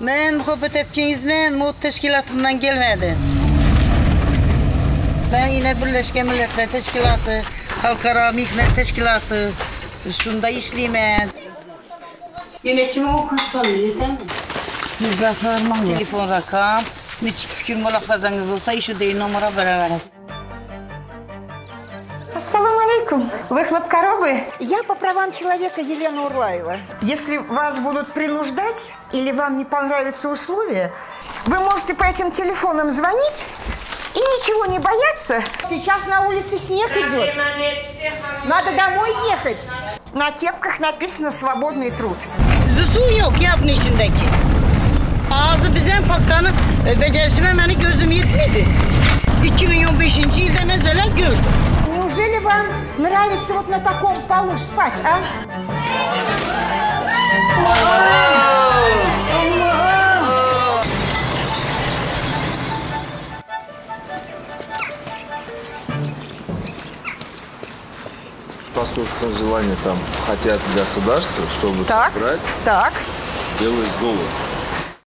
Ben Muhabbet Epkin İzmen Mod Teşkilatı'ndan gelmedim. Ben yine Birleşmiş Milletler Teşkilatı, Halkara Mihnet Teşkilatı, şunda işleyeyim. Yönetimi o kaç salıyor, değil mi? Bir rakam, telefon rakam. Neçik fikir mülakazanız olsa işi değil numara veririz. Ассаламу алейкум. Вы хлопкоробы? Я по правам человека Елена Урлаева. Если вас будут принуждать или вам не понравятся условия, вы можете по этим телефонам звонить и ничего не бояться. Сейчас на улице снег идет. Надо домой ехать. На кепках написано «Свободный труд». Su yok yapın içindeki. Ağzı bizden paktanı becerisime beni gözüm yetmedi. 2015 yılda mesela gördüm. Неужели вам нравится вот на таком полу спать, а? По собственному желанию там хотят государства, чтобы Так, собрать, так. делают золото.